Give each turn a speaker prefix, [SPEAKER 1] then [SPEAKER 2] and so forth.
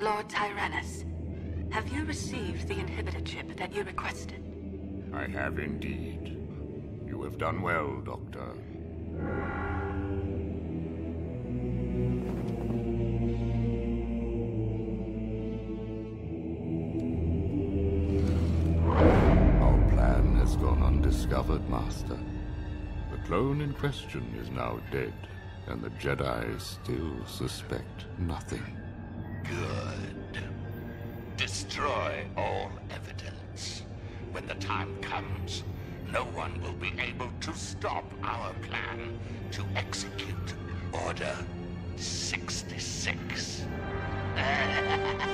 [SPEAKER 1] Lord Tyrannus, have you received the inhibitor chip that you requested?
[SPEAKER 2] I have indeed. You have done well, Doctor. Our plan has gone undiscovered, Master. The clone in question is now dead, and the Jedi still suspect nothing.
[SPEAKER 3] Good. Destroy all evidence. When the time comes, no one will be able to stop our plan to execute Order 66.